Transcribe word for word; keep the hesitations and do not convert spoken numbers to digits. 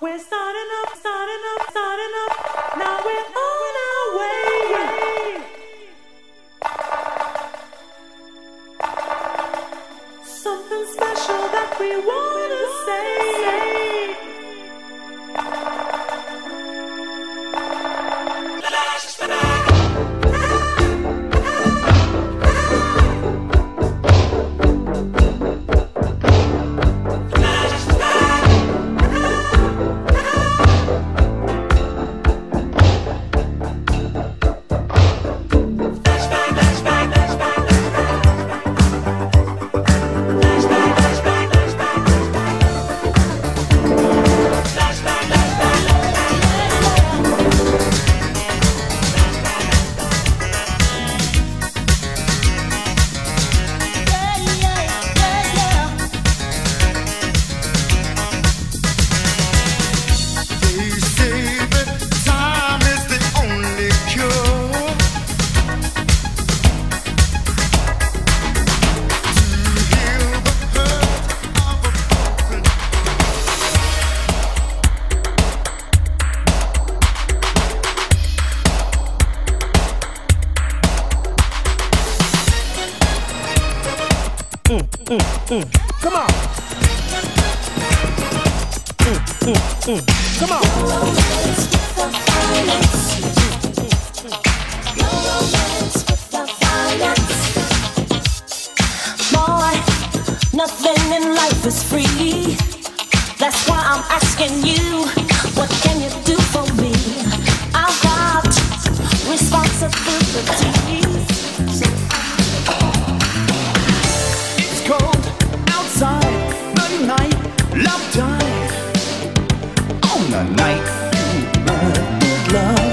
We're starting up, starting up, starting up. Now we're on our way. Something special that we wanna say. Mm, mm, mm. Come on. Mm, mm, mm. Come on. No romance without violence. No romance without violence. Boy, nothing in life is free. That's why I'm asking you, what can you do for me? I've got responsibilities. Love time on the night you met with love.